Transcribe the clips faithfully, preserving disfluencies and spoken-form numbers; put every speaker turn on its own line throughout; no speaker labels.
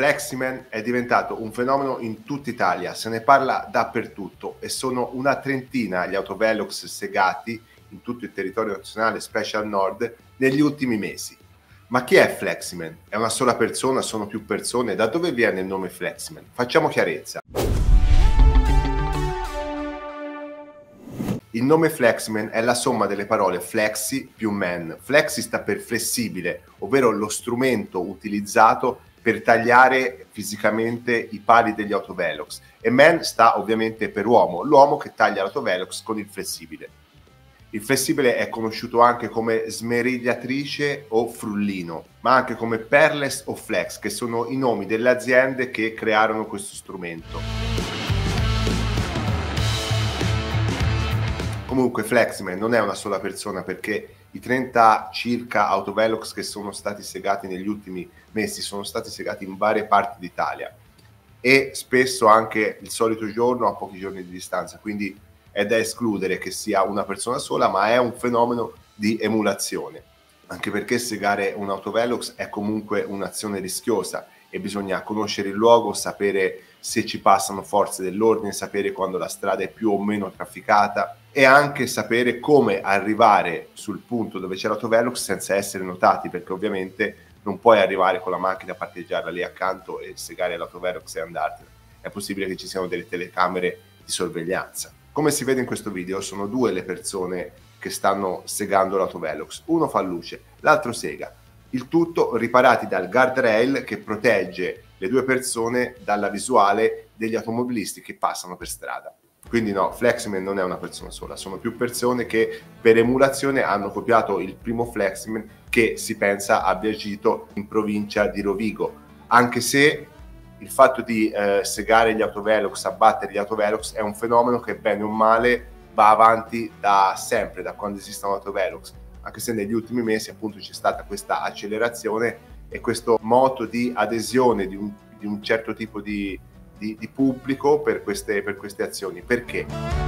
Fleximan è diventato un fenomeno in tutta Italia, se ne parla dappertutto e sono una trentina gli autovelox segati in tutto il territorio nazionale, specie al nord, negli ultimi mesi. Ma chi è Fleximan? È una sola persona? Sono più persone? Da dove viene il nome Fleximan? Facciamo chiarezza. Il nome Fleximan è la somma delle parole flexi più man. Flexi sta per flessibile, ovvero lo strumento utilizzato per tagliare fisicamente i pali degli autovelox, e man sta ovviamente per uomo, l'uomo che taglia l'autovelox con il flessibile. Il flessibile è conosciuto anche come smerigliatrice o frullino, ma anche come perles o flex, che sono i nomi delle aziende che crearono questo strumento. Comunque Fleximan non è una sola persona, perché i trenta circa autovelox che sono stati segati negli ultimi mesi sono stati segati in varie parti d'Italia e spesso anche il solito giorno a pochi giorni di distanza, quindi è da escludere che sia una persona sola, ma è un fenomeno di emulazione, anche perché segare un autovelox è comunque un'azione rischiosa e bisogna conoscere il luogo, sapere se ci passano forze dell'ordine, sapere quando la strada è più o meno trafficata e anche sapere come arrivare sul punto dove c'è l'autovelox senza essere notati, perché ovviamente non puoi arrivare con la macchina, parcheggiarla lì accanto e segare l'autovelox e andartene. È possibile che ci siano delle telecamere di sorveglianza. Come si vede in questo video, sono due le persone che stanno segando l'autovelox. Uno fa luce, l'altro sega. Il tutto riparati dal guardrail che protegge le due persone dalla visuale degli automobilisti che passano per strada. Quindi no, Fleximan non è una persona sola, sono più persone che per emulazione hanno copiato il primo Fleximan che si pensa abbia agito in provincia di Rovigo, anche se il fatto di eh, segare gli autovelox, abbattere gli autovelox è un fenomeno che bene o male va avanti da sempre, da quando esistono autovelox, anche se negli ultimi mesi appunto c'è stata questa accelerazione e questo moto di adesione di un, di un certo tipo di, di, di pubblico per queste, per queste azioni. Perché?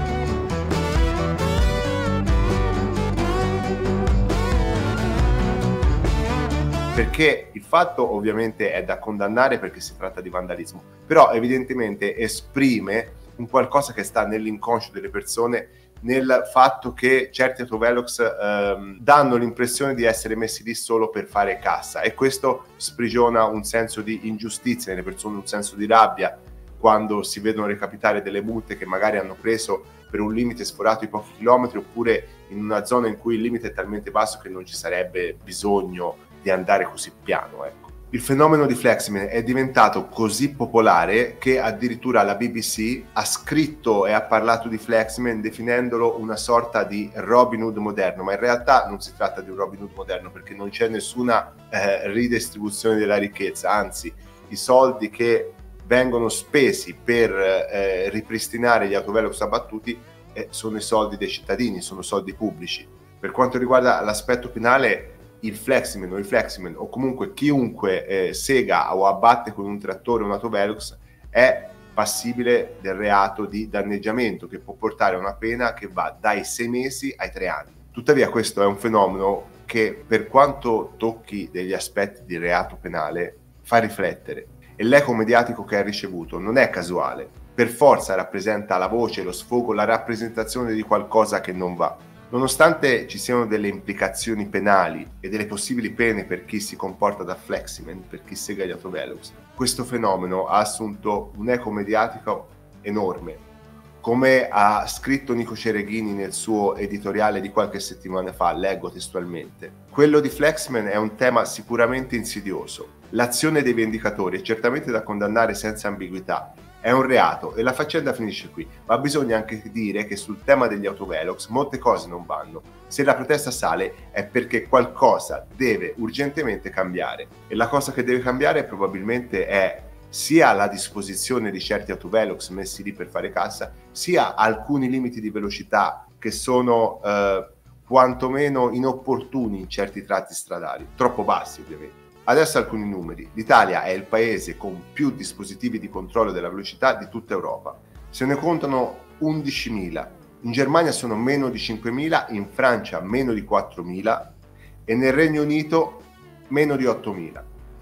Perché il fatto ovviamente è da condannare perché si tratta di vandalismo, però evidentemente esprime un qualcosa che sta nell'inconscio delle persone, nel fatto che certi autovelox ehm, danno l'impressione di essere messi lì solo per fare cassa, e questo sprigiona un senso di ingiustizia nelle persone, un senso di rabbia quando si vedono recapitare delle multe che magari hanno preso per un limite sforato di pochi chilometri, oppure in una zona in cui il limite è talmente basso che non ci sarebbe bisogno di andare così piano, ecco. Il fenomeno di Fleximan è diventato così popolare che addirittura la B B C ha scritto e ha parlato di Fleximan definendolo una sorta di Robin Hood moderno, ma in realtà non si tratta di un Robin Hood moderno, perché non c'è nessuna eh, ridistribuzione della ricchezza, anzi i soldi che vengono spesi per eh, ripristinare gli autovelox abbattuti eh, sono i soldi dei cittadini, sono soldi pubblici. Per quanto riguarda l'aspetto penale, il Fleximan o il Fleximan o comunque chiunque eh, sega o abbatte con un trattore un autovelox è passibile del reato di danneggiamento, che può portare a una pena che va dai sei mesi ai tre anni. Tuttavia questo è un fenomeno che, per quanto tocchi degli aspetti di reato penale, fa riflettere, e l'eco mediatico che ha ricevuto non è casuale, per forza rappresenta la voce, lo sfogo, la rappresentazione di qualcosa che non va. Nonostante ci siano delle implicazioni penali e delle possibili pene per chi si comporta da Fleximan, per chi sega gli autovelox, questo fenomeno ha assunto un eco mediatico enorme. Come ha scritto Nico Cereghini nel suo editoriale di qualche settimana fa, leggo testualmente: quello di Fleximan è un tema sicuramente insidioso. L'azione dei vendicatori è certamente da condannare senza ambiguità. È un reato e la faccenda finisce qui, ma bisogna anche dire che sul tema degli autovelox molte cose non vanno. Se la protesta sale è perché qualcosa deve urgentemente cambiare, e la cosa che deve cambiare probabilmente è sia la disposizione di certi autovelox messi lì per fare cassa, sia alcuni limiti di velocità che sono eh, quantomeno inopportuni in certi tratti stradali, troppo bassi ovviamente. Adesso alcuni numeri. L'Italia è il paese con più dispositivi di controllo della velocità di tutta Europa. Se ne contano undicimila, in Germania sono meno di cinquemila, in Francia meno di quattromila e nel Regno Unito meno di ottomila.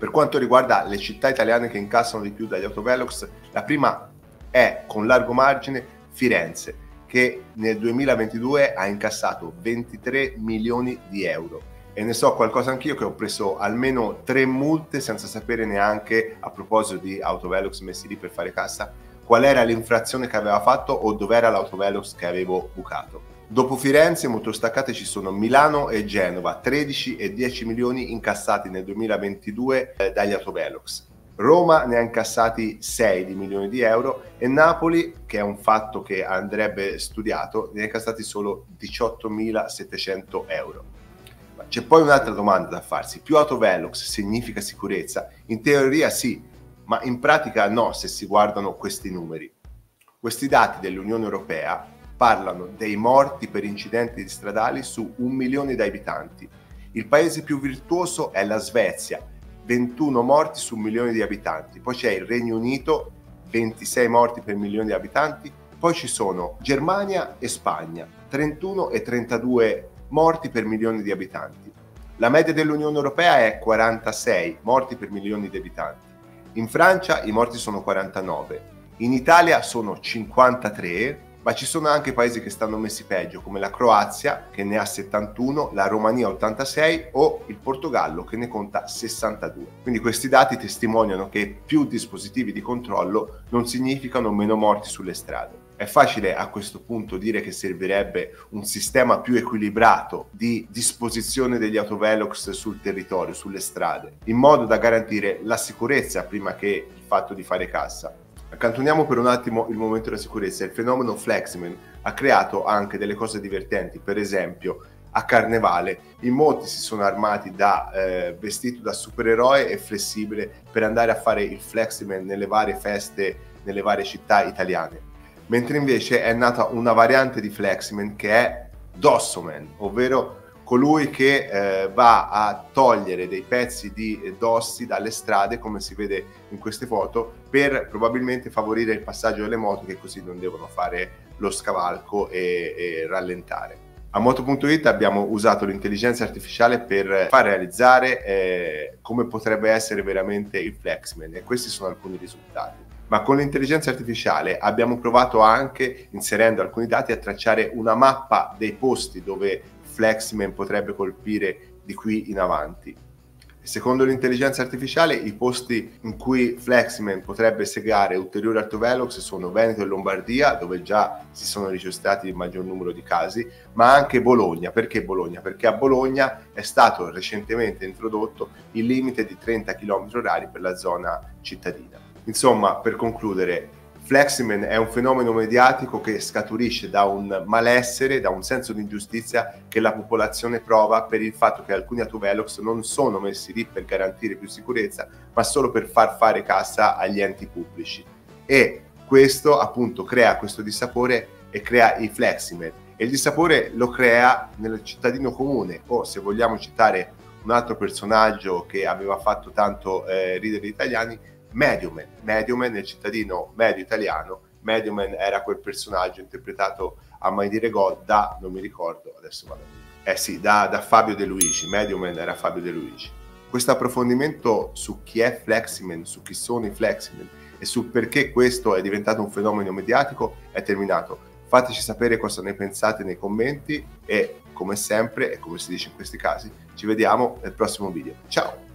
Per quanto riguarda le città italiane che incassano di più dagli autovelox, la prima è con largo margine Firenze, che nel duemilaventidue ha incassato ventitré milioni di euro. E ne so qualcosa anch'io, che ho preso almeno tre multe senza sapere neanche, a proposito di autovelox messi lì per fare cassa, qual era l'infrazione che aveva fatto o dov'era l'autovelox che avevo bucato. Dopo Firenze, molto staccate, ci sono Milano e Genova, tredici e dieci milioni incassati nel duemilaventidue eh, dagli autovelox. Roma ne ha incassati sei di milioni di euro e Napoli, che è un fatto che andrebbe studiato, ne ha incassati solo diciottomilasettecento euro. Ma c'è poi un'altra domanda da farsi: più autovelox significa sicurezza? In teoria sì, ma in pratica no, se si guardano questi numeri. Questi dati dell'Unione Europea parlano dei morti per incidenti stradali su un milione di abitanti. Il paese più virtuoso è la Svezia, ventuno morti su un milione di abitanti. Poi c'è il Regno Unito, ventisei morti per milione di abitanti. Poi ci sono Germania e Spagna, trentuno e trentadue morti per milioni di abitanti. La media dell'Unione Europea è quarantasei morti per milioni di abitanti. In Francia i morti sono quarantanove. In Italia sono cinquantatré. Ma ci sono anche paesi che stanno messi peggio, come la Croazia, che ne ha settantuno, la Romania ottantasei o il Portogallo, che ne conta sessantadue. Quindi questi dati testimoniano che più dispositivi di controllo non significano meno morti sulle strade. È facile a questo punto dire che servirebbe un sistema più equilibrato di disposizione degli autovelox sul territorio, sulle strade, in modo da garantire la sicurezza prima che il fatto di fare cassa. Accantoniamo per un attimo il momento della sicurezza. Il fenomeno Fleximan ha creato anche delle cose divertenti. Per esempio, a Carnevale in molti si sono armati da eh, vestito da supereroe e flessibile per andare a fare il Fleximan nelle varie feste, nelle varie città italiane. Mentre invece è nata una variante di Fleximan che è Dossoman, ovvero colui che eh, va a togliere dei pezzi di dossi dalle strade, come si vede in queste foto, per probabilmente favorire il passaggio delle moto, che così non devono fare lo scavalco e, e rallentare. A moto punto it abbiamo usato l'intelligenza artificiale per far realizzare eh, come potrebbe essere veramente il Fleximan, e questi sono alcuni risultati. Ma con l'intelligenza artificiale abbiamo provato anche, inserendo alcuni dati, a tracciare una mappa dei posti dove Fleximan potrebbe colpire di qui in avanti. Secondo l'intelligenza artificiale, i posti in cui Fleximan potrebbe segare ulteriori autovelox sono Veneto e Lombardia, dove già si sono registrati il maggior numero di casi, ma anche Bologna. Perché Bologna? Perché a Bologna è stato recentemente introdotto il limite di trenta chilometri orari per la zona cittadina. Insomma, per concludere, Fleximan è un fenomeno mediatico che scaturisce da un malessere, da un senso di ingiustizia che la popolazione prova per il fatto che alcuni autovelox non sono messi lì per garantire più sicurezza, ma solo per far fare cassa agli enti pubblici. E questo appunto crea questo dissapore e crea i Fleximan. E il dissapore lo crea nel cittadino comune, o se vogliamo citare un altro personaggio che aveva fatto tanto eh, ridere gli italiani, Medioman. Medioman, nel cittadino medio italiano. Medioman era quel personaggio interpretato a Mai Dire Gol da, non mi ricordo, adesso vado. Eh sì, da, da Fabio De Luigi. Medioman era Fabio De Luigi. Questo approfondimento su chi è Fleximan, su chi sono i Fleximan e su perché questo è diventato un fenomeno mediatico è terminato. Fateci sapere cosa ne pensate nei commenti e, come sempre, e come si dice in questi casi, ci vediamo nel prossimo video. Ciao!